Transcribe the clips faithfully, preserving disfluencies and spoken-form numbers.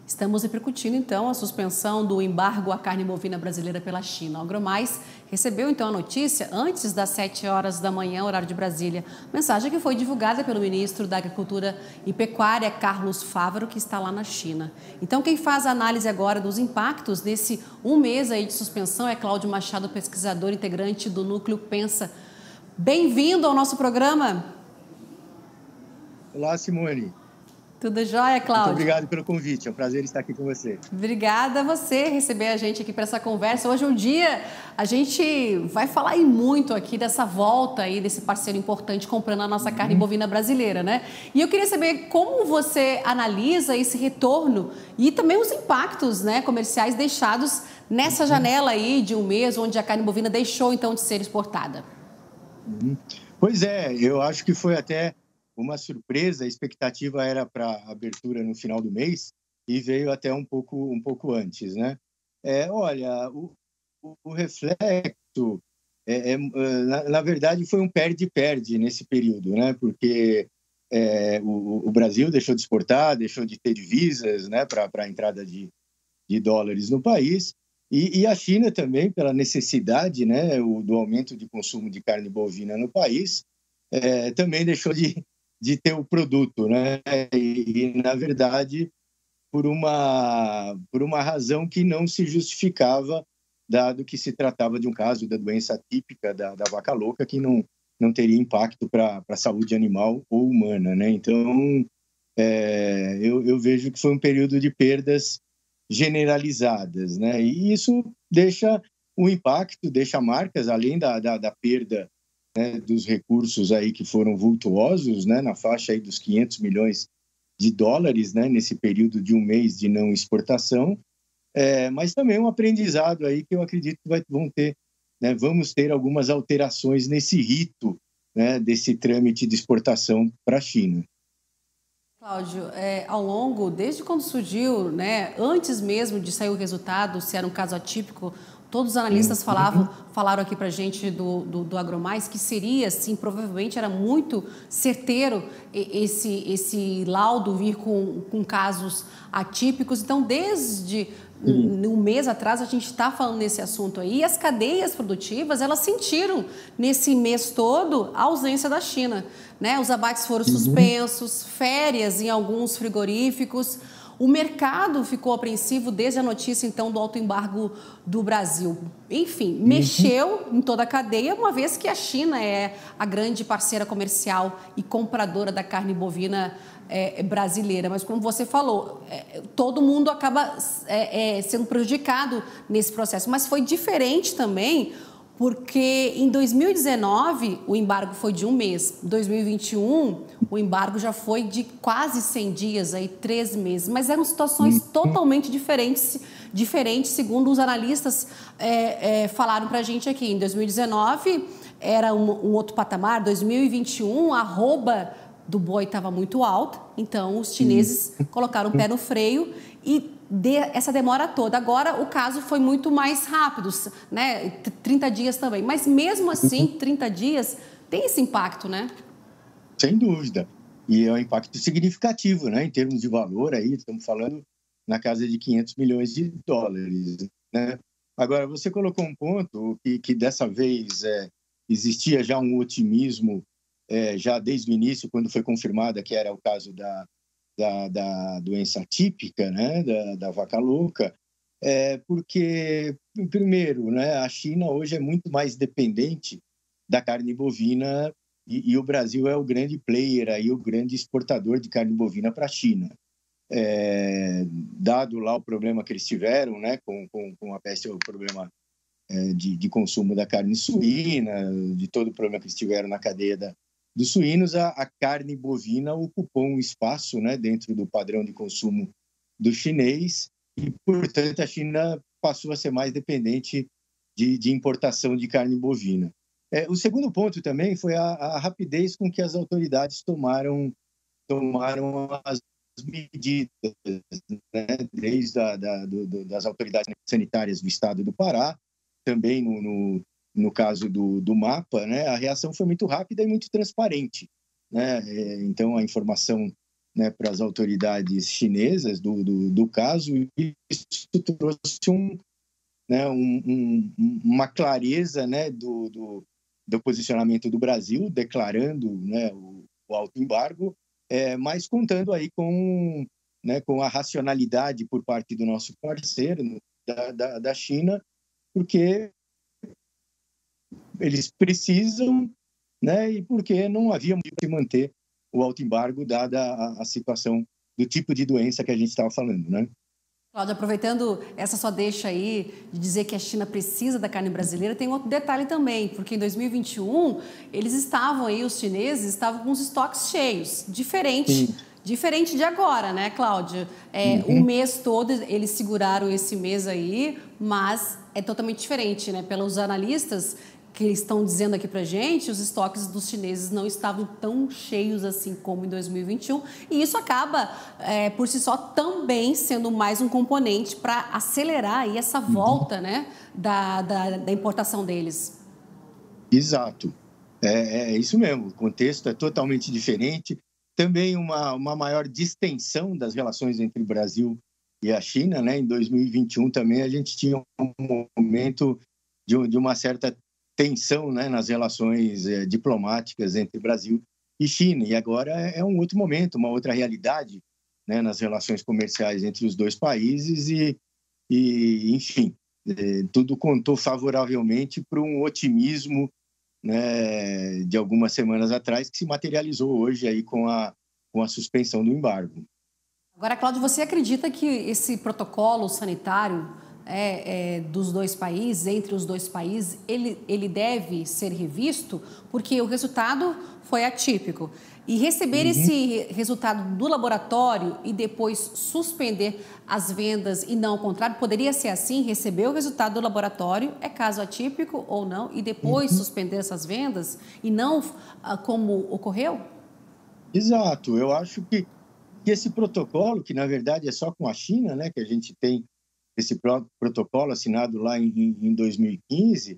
Estamos repercutindo, então, a suspensão do embargo à carne bovina brasileira pela China. O AgroMais recebeu, então, a notícia antes das sete horas da manhã, horário de Brasília. Mensagem que foi divulgada pelo ministro da Agricultura e Pecuária, Carlos Fávaro, que está lá na China. Então, quem faz a análise agora dos impactos desse um mês aí de suspensão é Cláudio Machado, pesquisador integrante do Núcleo Pensa. Bem-vindo ao nosso programa. Olá, Simone. Tudo jóia, Cláudio? Muito obrigado pelo convite, é um prazer estar aqui com você. Obrigada a você receber a gente aqui para essa conversa. Hoje é um dia, a gente vai falar aí muito aqui dessa volta aí desse parceiro importante comprando a nossa uhum. carne bovina brasileira, né? E eu queria saber como você analisa esse retorno e também os impactos, né, comerciais deixados nessa uhum. janela aí de um mês, onde a carne bovina deixou então de ser exportada. Uhum. Pois é, eu acho que foi até uma surpresa, a expectativa era para abertura no final do mês e veio até um pouco, um pouco antes, né? É, olha, o, o, o reflexo, é, é, na, na verdade, foi um perde-perde nesse período, né? Porque é, o, o Brasil deixou de exportar, deixou de ter divisas, né? Para a entrada de, de dólares no país e, e a China também, pela necessidade, né? O, do aumento de consumo de carne bovina no país, é, também deixou de de ter o produto, né? E, e, na verdade, por uma, por uma razão que não se justificava, dado que se tratava de um caso da doença típica da, da vaca louca, que não, não teria impacto para a saúde animal ou humana, né? Então, é, eu, eu vejo que foi um período de perdas generalizadas, né? E isso deixa um impacto, deixa marcas, além da, da, da perda, né, dos recursos aí que foram vultuosos, né, na faixa aí dos quinhentos milhões de dólares, né, nesse período de um mês de não exportação, é, mas também um aprendizado aí que eu acredito que vai, vão ter, né, vamos ter algumas alterações nesse rito, né, desse trâmite de exportação para a China. Cláudio, é, ao longo, desde quando surgiu, né, antes mesmo de sair o resultado, se era um caso atípico, todos os analistas Uhum. falavam, falaram aqui para a gente do, do, do AgroMais que seria, sim, provavelmente era muito certeiro esse, esse laudo vir com, com casos atípicos. Então, desde uhum. um mês atrás, a gente está falando nesse assunto aí. E as cadeias produtivas, elas sentiram nesse mês todo a ausência da China, né? Os abates foram suspensos, férias em alguns frigoríficos. O mercado ficou apreensivo desde a notícia, então, do autoembargo do Brasil. Enfim, uhum. mexeu em toda a cadeia, uma vez que a China é a grande parceira comercial e compradora da carne bovina é, brasileira. Mas, como você falou, é, todo mundo acaba é, é, sendo prejudicado nesse processo. Mas foi diferente também, porque em dois mil e dezenove o embargo foi de um mês, em dois mil e vinte e um o embargo já foi de quase cem dias, aí três meses, mas eram situações totalmente diferentes, diferentes segundo os analistas é, é, falaram para a gente aqui. Em dois mil e dezenove era um, um outro patamar, dois mil e vinte e um a arroba do boi estava muito alta, então os chineses colocaram o pé no freio e de essa demora toda. Agora, o caso foi muito mais rápido, né? trinta dias também. Mas, mesmo assim, trinta dias tem esse impacto, né? Sem dúvida. E é um impacto significativo, né? Em termos de valor, aí estamos falando na casa de quinhentos milhões de dólares, né? Agora, você colocou um ponto que, que dessa vez, é, existia já um otimismo, é, já desde o início, quando foi confirmada que era o caso da Da, da doença típica, né, da, da vaca louca, é porque, primeiro, né, a China hoje é muito mais dependente da carne bovina e, e o Brasil é o grande player, aí, o grande exportador de carne bovina para a China. É, dado lá o problema que eles tiveram, né, com, com, com a peste, o problema é, de, de consumo da carne suína, de todo o problema que eles tiveram na cadeia da dos suínos, a, a carne bovina ocupou um espaço, né, dentro do padrão de consumo do chinês e, portanto, a China passou a ser mais dependente de, de importação de carne bovina. É, o segundo ponto também foi a, a rapidez com que as autoridades tomaram, tomaram as medidas, né, desde a, da, do, das autoridades sanitárias do estado do Pará, também no, no no caso do, do mapa, né, a reação foi muito rápida e muito transparente, né? Então, a informação né, para as autoridades chinesas do, do, do caso, e isso trouxe um, né, um, um, uma clareza, né, do, do, do posicionamento do Brasil, declarando, né, o, o alto embargo, é, mas contando aí com, né, com a racionalidade por parte do nosso parceiro, da, da, da China, porque eles precisam, né, e porque não havia motivo de manter o alto embargo, dada a, a situação do tipo de doença que a gente estava falando, né? Cláudio, aproveitando essa sua deixa aí de dizer que a China precisa da carne brasileira, tem outro detalhe também, porque em dois mil e vinte e um eles estavam aí, os chineses estavam com os estoques cheios, diferente, Sim. diferente de agora, né, Cláudio? É, uhum. O mês todo eles seguraram esse mês aí, mas é totalmente diferente, né? Pelos analistas que estão dizendo aqui pra gente, os estoques dos chineses não estavam tão cheios assim como em dois mil e vinte e um, e isso acaba, é, por si só, também sendo mais um componente para acelerar aí essa volta, né, da, da, da importação deles. Exato, é, é isso mesmo, o contexto é totalmente diferente, também uma, uma maior distensão das relações entre o Brasil e a China, né, em dois mil e vinte e um também a gente tinha um momento de, de uma certa tensão, né, nas relações eh, diplomáticas entre Brasil e China. E agora é um outro momento, uma outra realidade, né, nas relações comerciais entre os dois países e, e enfim, eh, tudo contou favoravelmente para um otimismo, né, de algumas semanas atrás que se materializou hoje aí com a, com a suspensão do embargo. Agora, Cláudio, você acredita que esse protocolo sanitário É, é, dos dois países, entre os dois países, ele, ele deve ser revisto, porque o resultado foi atípico. E receber uhum. esse resultado do laboratório e depois suspender as vendas e não o contrário, poderia ser assim, receber o resultado do laboratório, é caso atípico ou não, e depois uhum. suspender essas vendas e não ah, como ocorreu? Exato, eu acho que, que esse protocolo, que na verdade é só com a China, né, que a gente tem esse protocolo assinado lá em, em dois mil e quinze,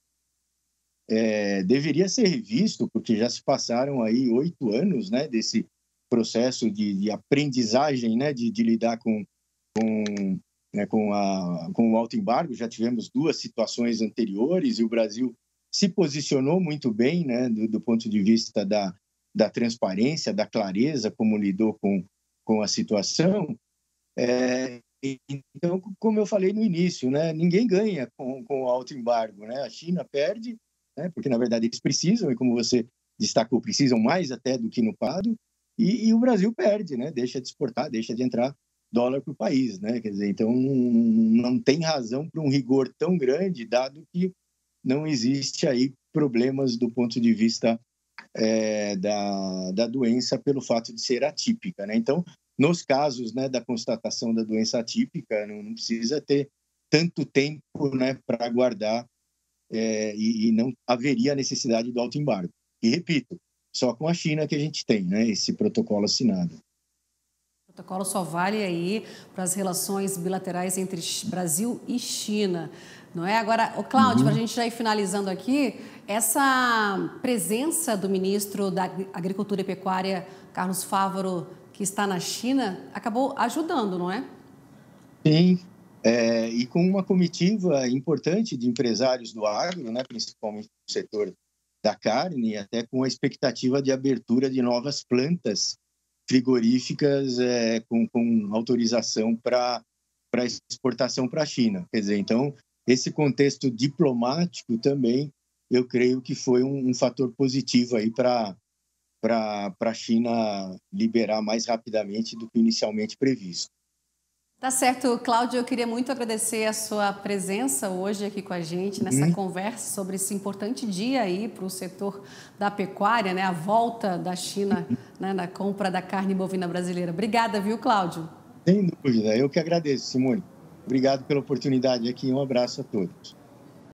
é, deveria ser revisto, porque já se passaram aí oito anos, né, desse processo de, de aprendizagem, né, de, de lidar com, com, né, com, a, com o alto embargo. Já tivemos duas situações anteriores e o Brasil se posicionou muito bem, né, do, do ponto de vista da, da transparência, da clareza, como lidou com, com a situação. É, Então, como eu falei no início, né, ninguém ganha com, com o alto embargo, né? A China perde, né, porque, na verdade, eles precisam, e como você destacou, precisam mais até do que no passado, e, e o Brasil perde, né? Deixa de exportar, deixa de entrar dólar para o país, né? Quer dizer, então, não, não tem razão para um rigor tão grande, dado que não existe aí problemas do ponto de vista é, da, da doença pelo fato de ser atípica, né? Então, nos casos, né, da constatação da doença atípica, não, não precisa ter tanto tempo, né, para aguardar é, e, e não haveria necessidade do alto embargo. E repito, só com a China que a gente tem, né, esse protocolo assinado. O protocolo só vale aí para as relações bilaterais entre Brasil e China, não é? Agora, o Cláudio, uhum. para a gente já ir finalizando aqui, essa presença do ministro da Agricultura e Pecuária, Carlos Fávaro, que está na China, acabou ajudando, não é? Sim, é, e com uma comitiva importante de empresários do agro, né, principalmente do setor da carne, e até com a expectativa de abertura de novas plantas frigoríficas é, com, com autorização para exportação para a China. Quer dizer, então, esse contexto diplomático também, eu creio que foi um, um fator positivo aí para para a China liberar mais rapidamente do que inicialmente previsto. Tá certo, Cláudio, eu queria muito agradecer a sua presença hoje aqui com a gente nessa uhum. conversa sobre esse importante dia aí para o setor da pecuária, né? A volta da China uhum. né? na compra da carne bovina brasileira. Obrigada, viu, Cláudio? Sem dúvida, eu que agradeço, Simone. Obrigado pela oportunidade aqui, um abraço a todos.